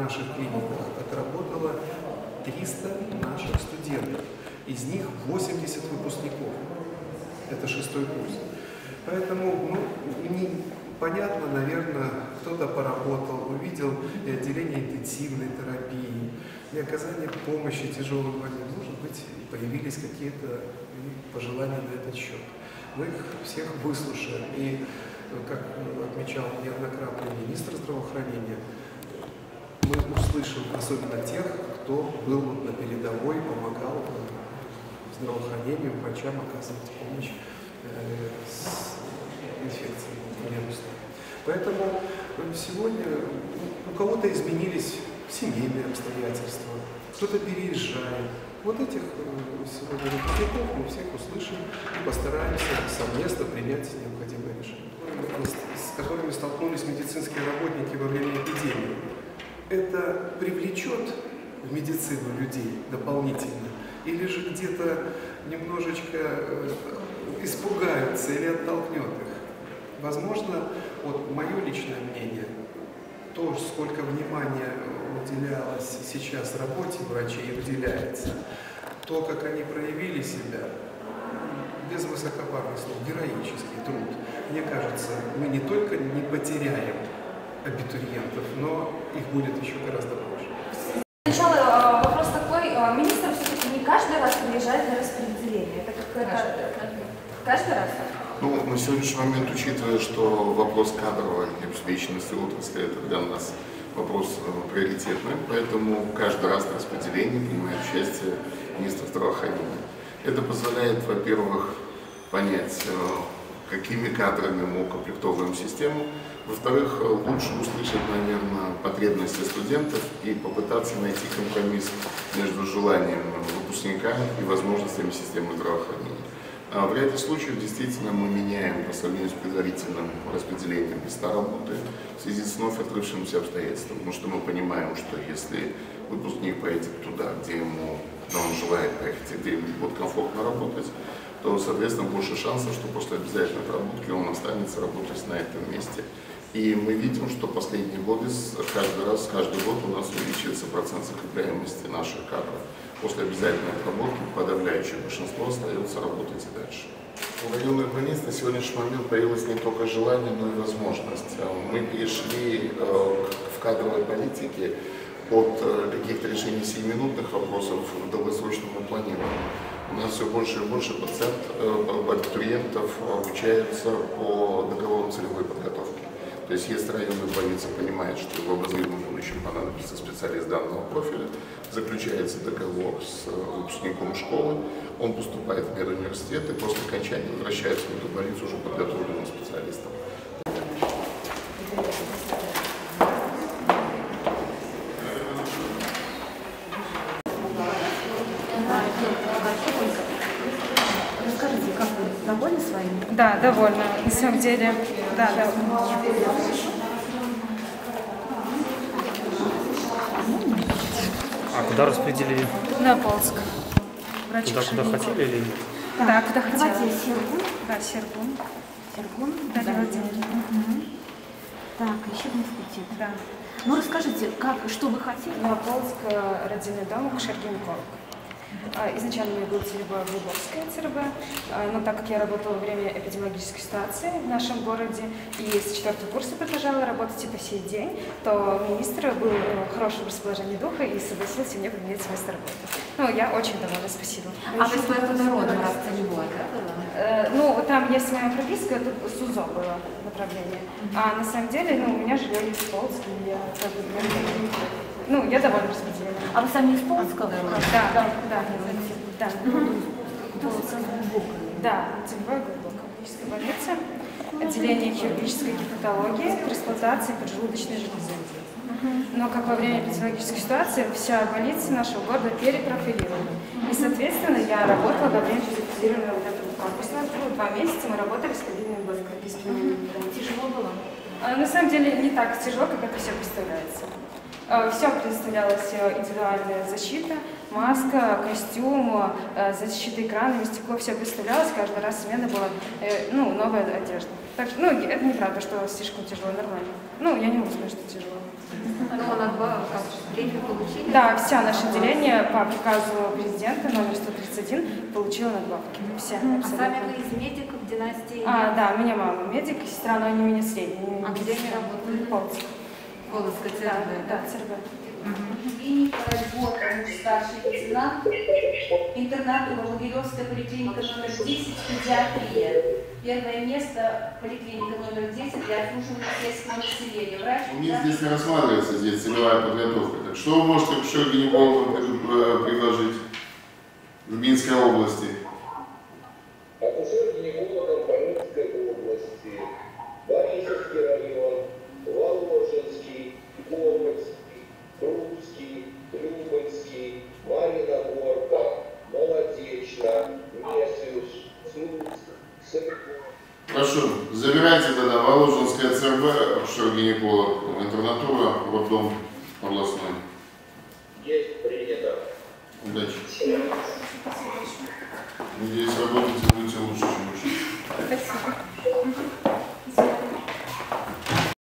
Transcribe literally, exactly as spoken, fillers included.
наших клиниках отработало триста наших студентов. Из них восемьдесят выпускников. Это шестой курс. Поэтому, ну, не, понятно, наверное, кто-то поработал, увидел и отделение интенсивной терапии, и оказание помощи тяжелым больным. Может быть, появились какие-то пожелания на этот счет. Мы их всех выслушаем. И, как отмечал неоднократно министр здравоохранения, мы услышим особенно тех, кто был на передовой, помогал здравоохранению, врачам оказывать помощь э, с инфекцией вирусной. Поэтому сегодня у кого-то изменились семейные обстоятельства, кто-то переезжает. Вот этих сегодня выпускников мы всех услышим и постараемся совместно принять необходимые решения, с которыми столкнулись медицинские работники во время эпидемии. Это привлечет в медицину людей дополнительно, или же где-то немножечко испугаются или оттолкнет их? Возможно, вот мое личное мнение, то, сколько внимания уделялось сейчас работе врачей, уделяется, то, как они проявили себя, без высокопарных слов, героический труд. Мне кажется, мы не только не потеряем абитуриентов, но их будет еще гораздо больше. Сначала вопрос такой, министр все-таки не каждый раз приезжает на распределение, это какое-то каждый раз? Ну, на сегодняшний момент, учитывая, что вопрос кадровой обеспеченности отрасли, это для нас вопрос приоритетный, поэтому каждый раз на распределении принимает участие министр здравоохранения. Это позволяет, во-первых, понять, какими кадрами мы укомплектовываем систему, во-вторых, лучше услышать, наверное, потребности студентов и попытаться найти компромисс между желанием выпускника и возможностями системы здравоохранения. В ряде случаев действительно мы меняем по сравнению с предварительным распределением места работы в связи с вновь открывшимся обстоятельством, потому что мы понимаем, что если выпускник поедет туда, где ему, да, он желает поехать, где ему будет комфортно работать, то, соответственно, больше шансов, что после обязательной отработки он останется работать на этом месте. И мы видим, что последние годы, каждый раз, каждый год у нас увеличивается процент закрепляемости наших кадров. После обязательной отработки подавляющее большинство остается работать и дальше. У районных больниц на сегодняшний момент появилось не только желание, но и возможность. Мы перешли в кадровой политике от каких-то решений сиюминутных вопросов к долгосрочному планированию. У нас все больше и больше пациент, абитуриентов обучаются по договорам целевой подготовки. То есть, если районная больница понимает, что в обозримом будущем понадобится специалист данного профиля, заключается договор с выпускником школы, он поступает в медуниверситет и после окончания возвращается в эту больницу уже подготовленным специалистом. Расскажите, как вы довольны своим? Да, довольна. На самом деле, да, да. А куда распределили? На Полск. Туда, куда хотели или нет? Да, да, куда хотела. Давайте Сергун. Да, Сергун. Сергун. Дарья Владимировна. Угу. Так, еще один факультет. Да. Ну расскажите, как, что вы хотели? На Полск, родильный дом, акушер-гинеколог. Изначально у меня была целевая глубокая ЦРБ, но так как я работала во время эпидемиологической ситуации в нашем городе и с четвертого курса продолжала работать и по сей день, то министр был в хорошем расположении духа и согласился мне поменять место работы. Ну, я очень довольна, спасибо. А вы своего народа раз целевой, да, было? Ну, там, если моя прописка, тут СУЗО было направление. А на самом деле, ну, у меня жилье есть в Полске, и я как бы, ну, я довольна распределением. А вы сами из Полска? Да, да, да. Да, да, целевая глубокая клиническая больница, отделение хирургической гепатологии, трансплантации поджелудочной железы. Но как во время эпидемиологической ситуации вся больница нашего города перепрофилирована. И, соответственно, я работала во время перепрофилированного вот этого корпуса. Ну, два месяца мы работали с кабинами бесприменными. Тяжело было? На самом деле не так тяжело, как это все представляется. Все представлялась индивидуальная защита, маска, костюм, защита экранами, стекло, все представлялось, каждый раз смена была, ну, новая одежда. Так что, ну, это неправда, что слишком тяжело, нормально. Ну, я не могу сказать, что тяжело. Ну, надбавок, как премию получили? Да, все наше отделение по приказу президента номер сто тридцать один получило надбавки. Все, А абсолютно. сами вы из медиков династии? А, да, у меня мама медик, и сестра, но они у меня средние. А где они работают? Полоцк. Полоцкая Да, ЦРБ, да, ЦРБ. Клиника работа, старший лейтенант, интернатура Могилевская поликлиника номер десять, педиатрия. Первое место поликлиника номер десять для обслуживания сельского населения. Врач. У них здесь не рассматривается здесь целевая подготовка. Так что вы можете акушер-гинекологам предложить в Минской области? Акушер-гинекологам по Минской области, Борисовский район, Воложенский, Гомельский, Крупский, Любанский, Марьиногорка, Молодечно, Месвич, Слуцк, Сырков. Хорошо, забирайте тогда Воложенская ЦРБ, акушер-гинеколог, интернатура, роддом областной. Есть, принято. Удачи. Надеюсь, работать будете лучше, чем учиться. Спасибо.